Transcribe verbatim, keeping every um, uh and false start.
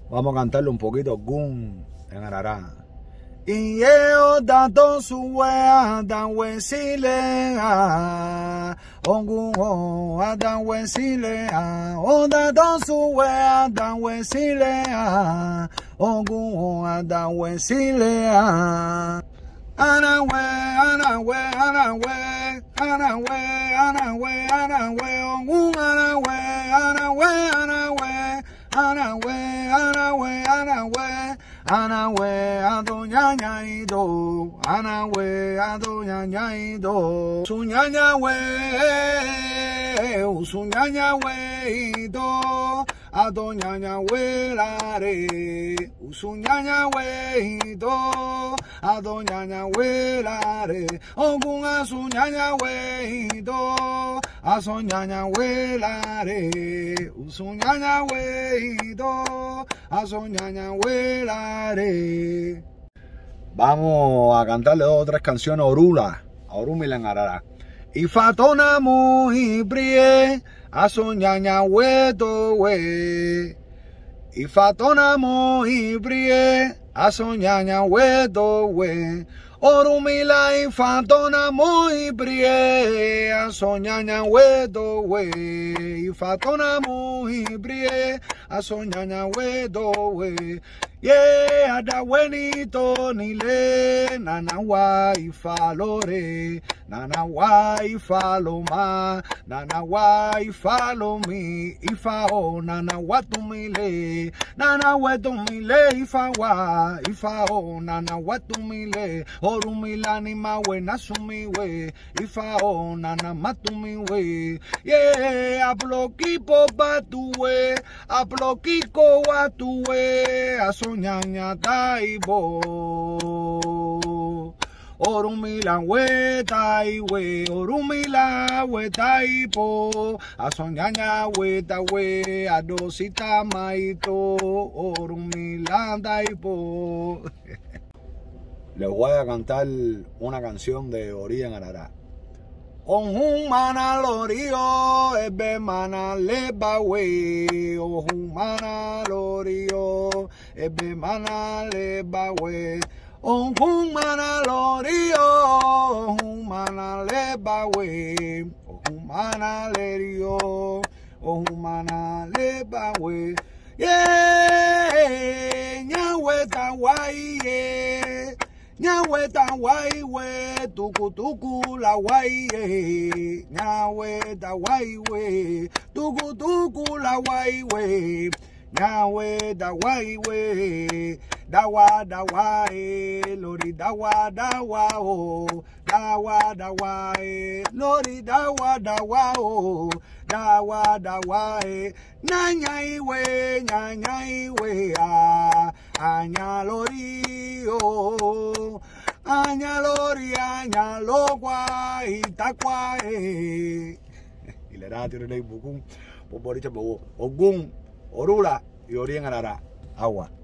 Vamos a cantarle un poquito Gun en Arará. Y yo dato su wea dan wesile a ongun o adan wesile a o dato su wea dan wesile a ongun o adan wesile a ana we ana we ana we ana we ana we ana we ongun ana we ana we ana we ana we ana we ana we ana we ado ñaña ido ana we ado ñaña ido su ñaña we su ñaña we ido ado ñaña we lare su ñaña we ido ado ñaña we lare ogun a su ñaña we ido a su ñaña we lare su ñaña we ido a su ñaña we lare. Vamos a cantarle dos o tres canciones a Orula, a Orumila en Arará. Y fatona muy brie, a su ñaña we to we. Y fatona muy brie, a su ñaña we to we. Orumila y fatona muy brie, a su ñaña we to we. Y fatona muy brie, a su ñaña we to we. Yeah, ada buenito ni le, nana wa ifalore, nana wa ifaloma, nana wa ifalomi, ifao, nana wa tumile, nana wa tumile, ifawa, ifao, nana wa tumile, orumila ni mawe nasumiwe, ifao, nana matumiwe, yeah, aplokipo batuwe, aplokiko watuwe, aso ñaña taibo orumila we taiwe orumila we taipo asoñaña we tawe adosita maito orumila taipo. Les voy a cantar una canción de Ori en Arará. Ohun mana lorio ebe mana leba we ohun mana lorio ebe mana leba we ohun mana lorio ohun mana leba we ohun mana lerio ohun mana leba we yeah nyawe tawaiye Nyawe ta wai we tuku tuku la wai we Nyawe ta wai we tuku tuku la wai we Nyawe ta wai we dawa dawa e lori dawa dawa o dawa dawa e lori dawa dawa o dawa dawa e nanya iwe nanya iwe a anya lori o anya lori anya logua itakwa e ilera tiro nei bukun poboricha bobo Ogun Orula y Ori en Arará agua.